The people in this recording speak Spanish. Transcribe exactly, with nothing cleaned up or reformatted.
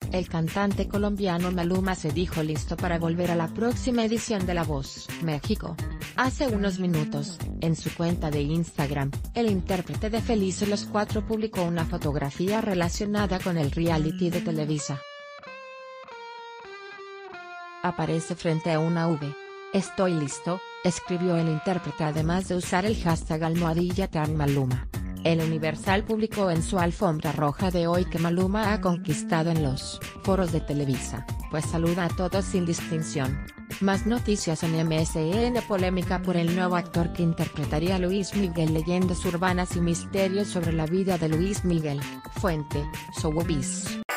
El cantante colombiano Maluma se dijo listo para volver a la próxima edición de La Voz México. Hace unos minutos, en su cuenta de Instagram, el intérprete de Felices los Cuatro publicó una fotografía relacionada con el reality de Televisa. Aparece frente a una V. "Estoy listo", escribió el intérprete además de usar el hashtag almohadilla Team Maluma. El Universal publicó en su alfombra roja de hoy que Maluma ha conquistado en los foros de Televisa, pues saluda a todos sin distinción. Más noticias en M S N. Polémica por el nuevo actor que interpretaría a Luis Miguel. Leyendas urbanas y misterios sobre la vida de Luis Miguel. Fuente: Showbiz.